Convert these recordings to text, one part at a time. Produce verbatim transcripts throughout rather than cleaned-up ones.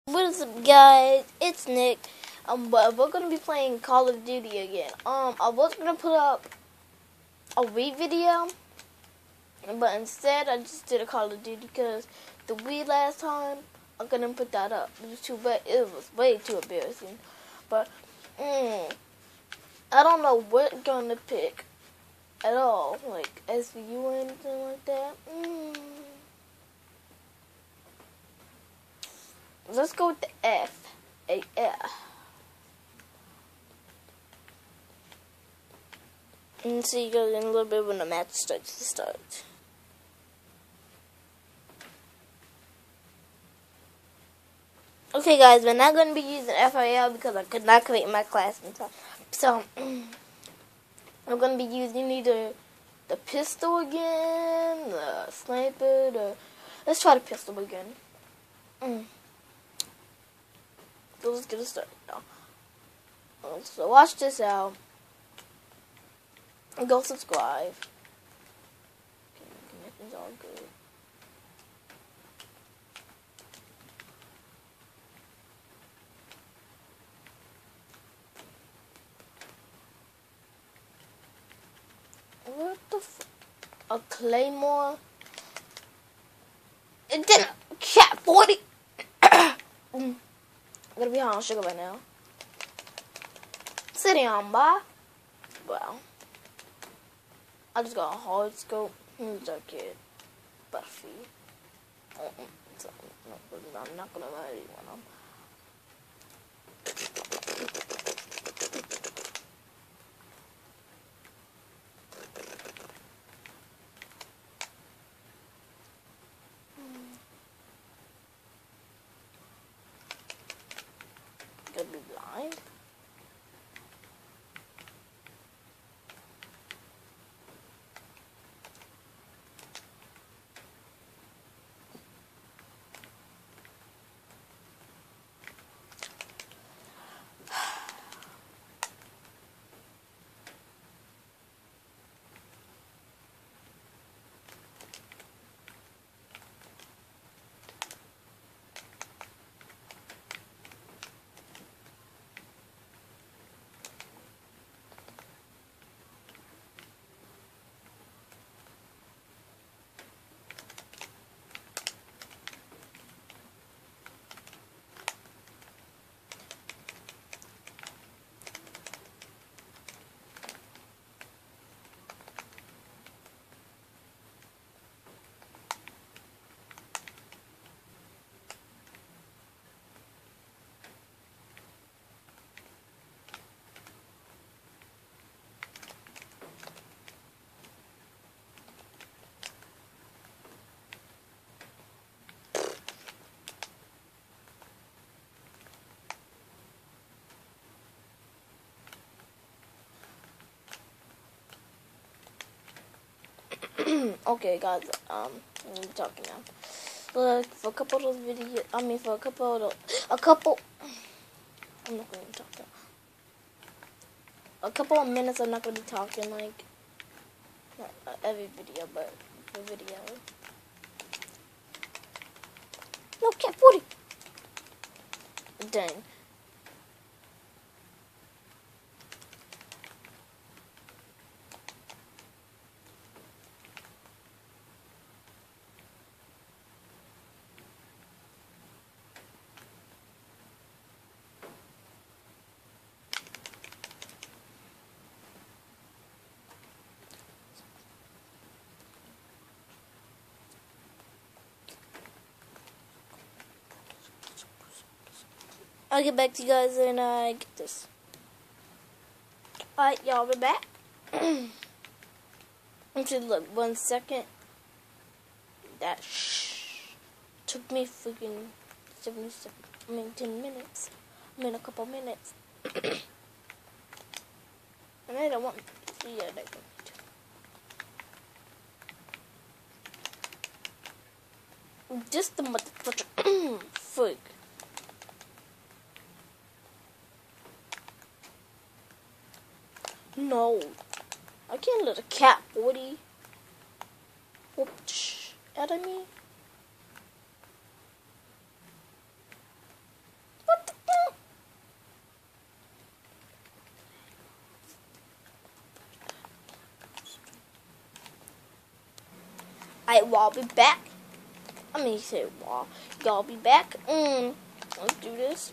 What is up, guys? It's Nick. Um, but we're gonna be playing Call of Duty again. Um, I was gonna put up a Wii video, but instead I just did a Call of Duty because the Wii last time I couldn't put that up. It was too bad. It was way too embarrassing. But mm, I don't know what gonna pick at all, like S V U or anything like that. Mm. Let's go with the F. A F. And see you guys in a little bit when the match starts to start. Okay, guys, we're not going to be using F I L because I could not create my class in time. So, I'm going to be using either the pistol again, the sniper, the... Let's try the pistol again. Mm. So let's get it started now. So watch this out. And go subscribe. Okay, connection's all good. What the f... A claymore? It did a cat forty! mm. I'm gonna be high on sugar right now. Sitting on by. Wow. I just got a hard scope. Who's that kid? Buffy. Mm-mm. So, no, I'm not gonna lie to you when I'm. Gonna be blind. Okay, guys, um, I'm talking now. Look, for a couple of those videos, I mean, for a couple of those, a couple, I'm not going to talk now. A couple of minutes, I'm not going to be talking, like, not uh, every video, but for video. No, cat forty! Dang. I'll get back to you guys and I uh, get this. Alright, y'all, we're back. Actually, look, one second. That shh took me freaking seventy-seven, I mean, ten minutes. I mean, a couple minutes. And I don't want to see it. Just the motherfucker. Freak. No, I can't let a cat forty whoop out of me. Alright, well, I'll be back. I mean, you say, well, y'all be back. Mm, let's do this.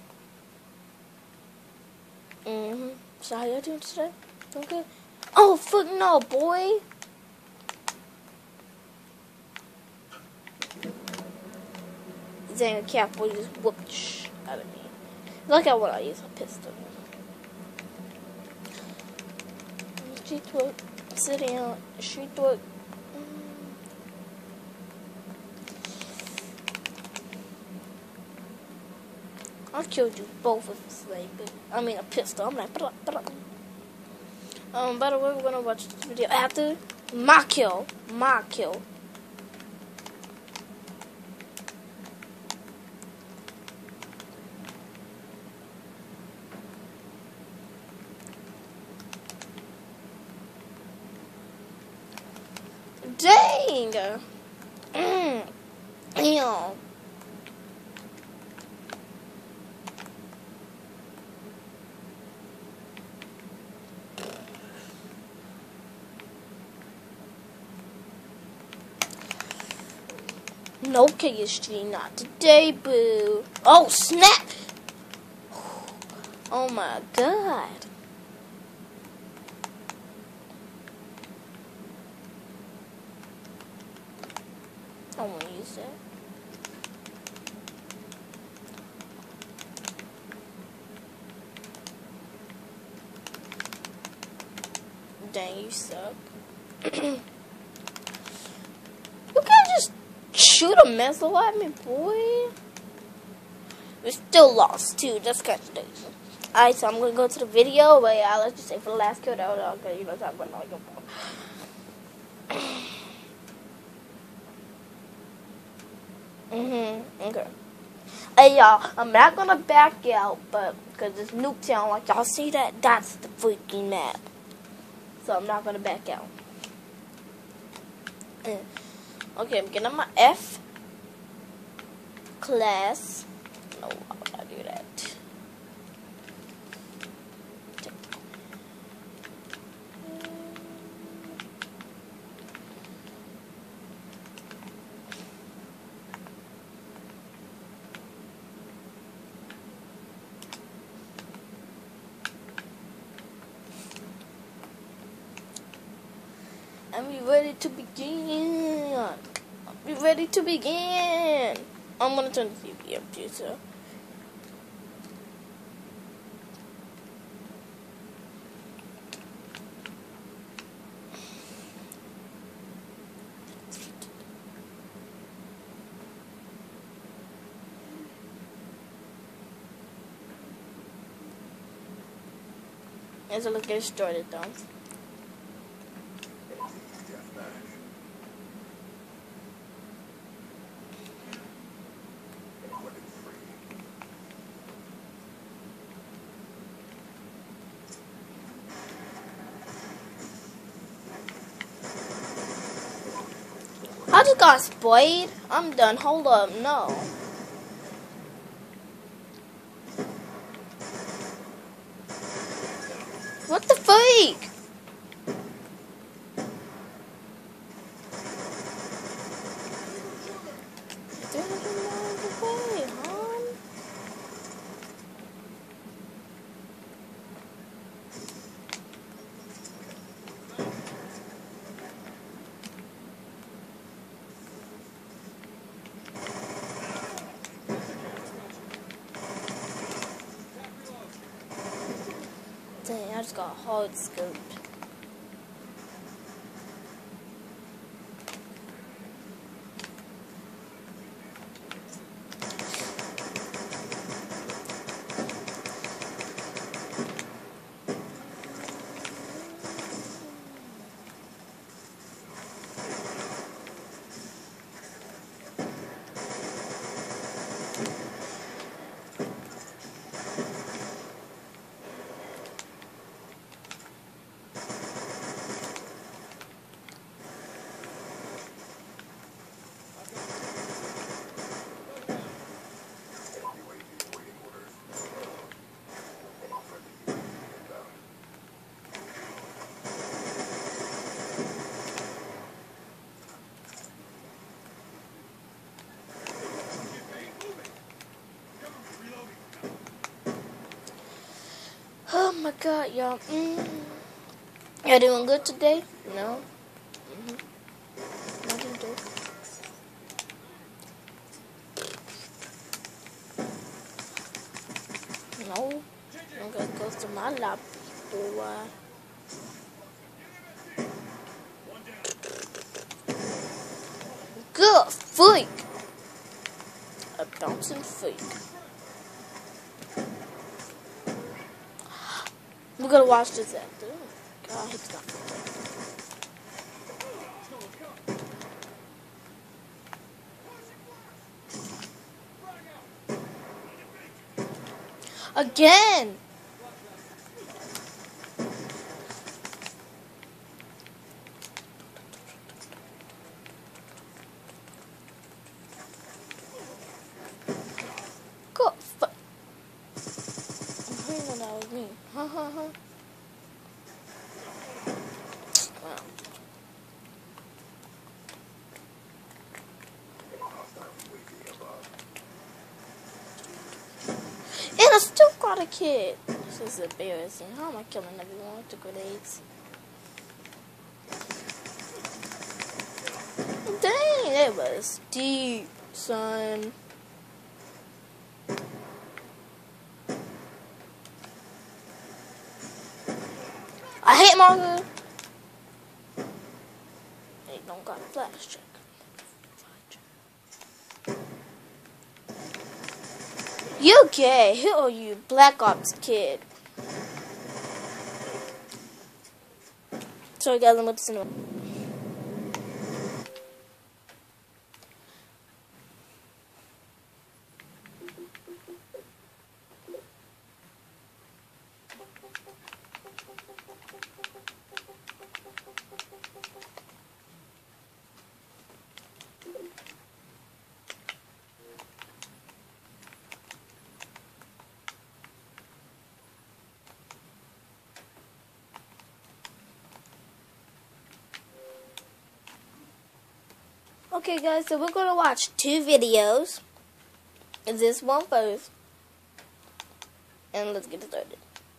Mm-hmm. So how y'all doing today? Doing good? Oh, fuck no, boy. Dang, a cat boy just whooped the sh out of me. Look at what I use a pistol. Street work. Sit down. Street work. I killed you both with a sniper. I mean a pistol. I'm like, blah, blah. Um, by the way, we're gonna watch this video after my kill. My kill. Dang! Mm. Damn. No K S G, not today, boo. Oh, snap! Oh my god. I want to use that. Dang, you suck. You can't just shoot a missile at me, boy. We still lost, too. That's kind of crazy. Alright, so I'm going to go to the video. But yeah, let's just say for the last kill, that was okay. You know, talk about like a boy. Mm-hmm. Okay. Hey, y'all, I'm not gonna back out, but because it's Nuketown, like y'all see that? That's the freaking map. So I'm not gonna back out. Mm. Okay, I'm getting my F class. No, why would I do that? I'm ready to begin. I'm ready to begin. I'm gonna turn the T V up too, so. As I look get started though. I just got sprayed. I'm done. Hold up. No. What the freak? There's no way, huh? Dang, I just got hard scoped. my god, y'all. Mm. Y'all doing good today? No? Mm-hmm. Nothing to do. No. I'm gonna go to my lab, boy. Good freak. A bouncing freak. We're gonna watch this after. God, he's not again. Good freak. I know that was me. Ha ha ha. Wow. And I still got a kid. This is embarrassing. How am I killing everyone with the grenades? Dang, it was deep, son. I hate Margaret. They don't got a flash check. You gay. Who are you? Black Ops kid. Sorry guys, I'm going to cinema. Okay guys, so we're going to watch two videos. This one first. And let's get started.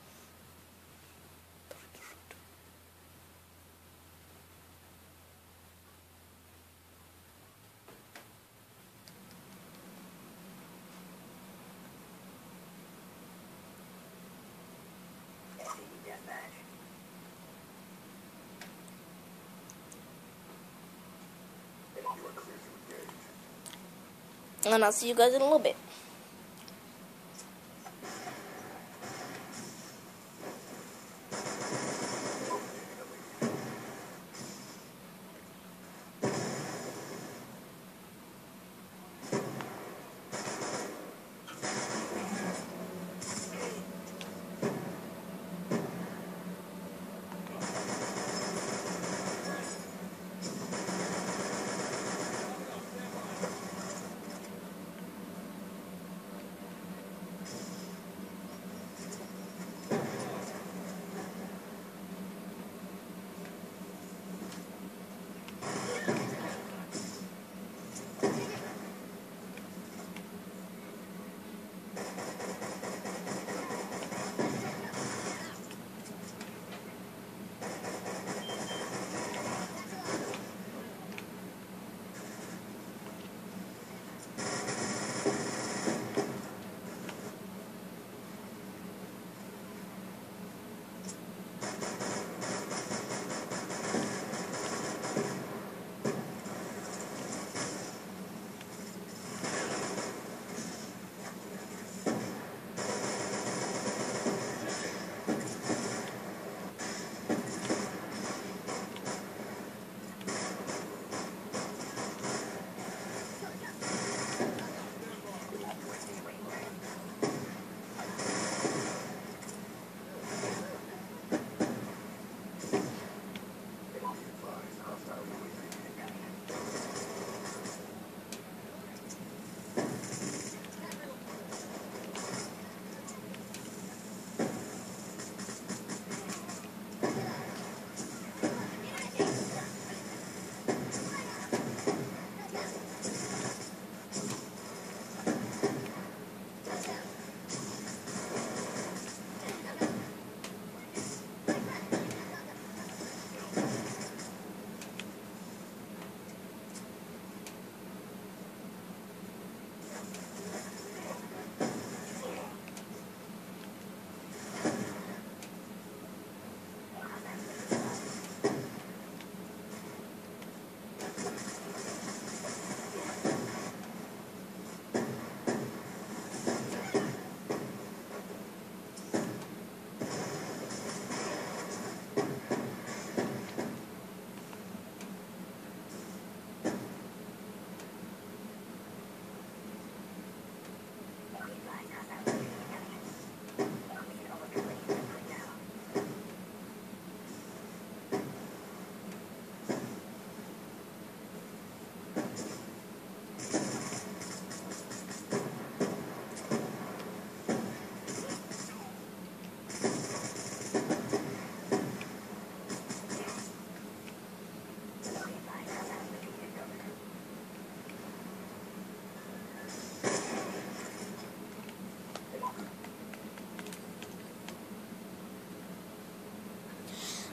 And I'll see you guys in a little bit.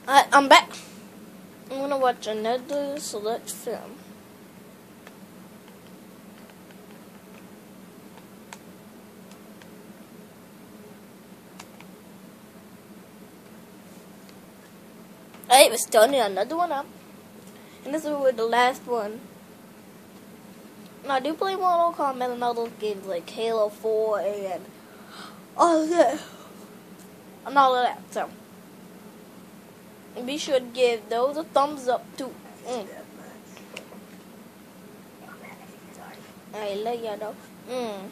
Alright, I'm back. I'm gonna watch another select film. Alright, we're starting another one up. And this is with the last one. Now, I do play Mortal Kombat and all those games like Halo four and all of that. And all of that, so. And be sure to give those a thumbs up too. Mm. I let y'all know. Mm.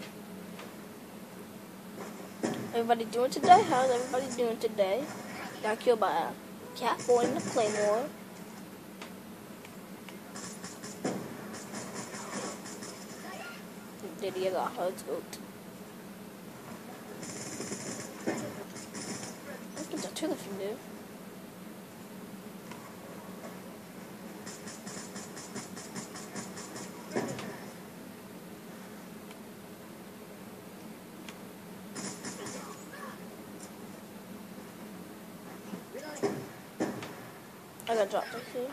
Everybody doing today? How's everybody doing today? Got killed by a cat boy in the claymore. Did he got hurt? Look at the two of you, dude. I got dropped this here.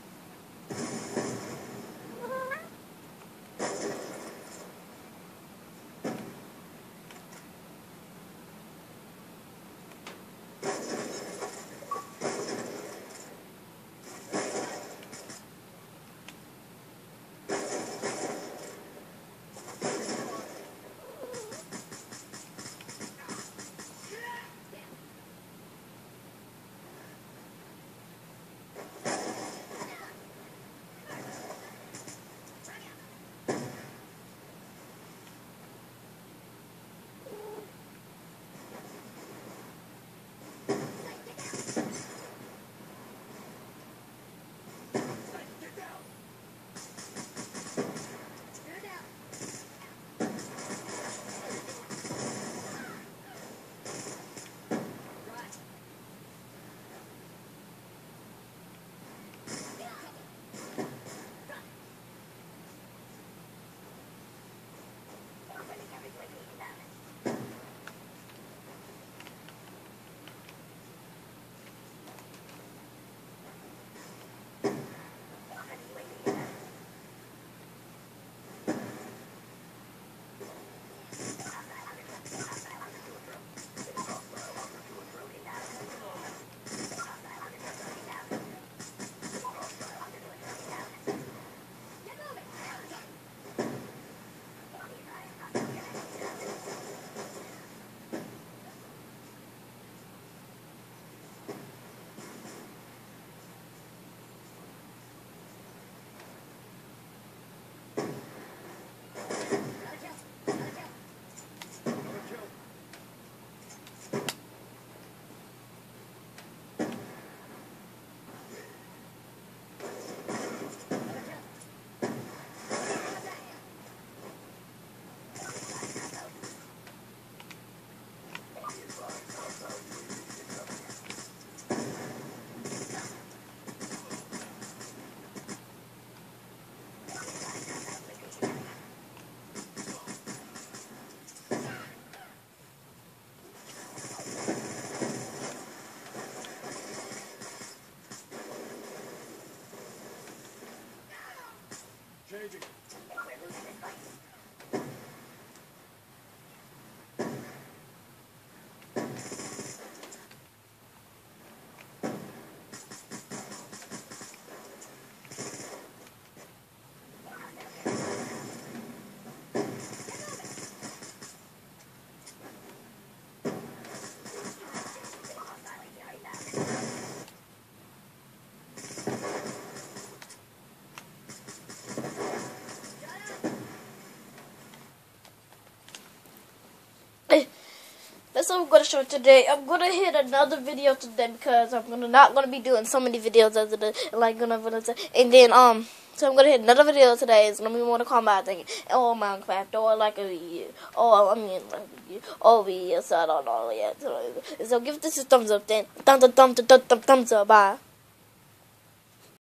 Changing. That's what I'm gonna show today. I'm gonna hit another video today because I'm gonna not gonna be doing so many videos as it is, like gonna and then um so I'm gonna hit another video today. It's gonna be Mortal Kombat thing or Minecraft or like a year or I mean like a year or year, so I don't know yet. So, so give this a thumbs up then. Thumbs up, thumbs up, thumbs up, thumbs up. Bye.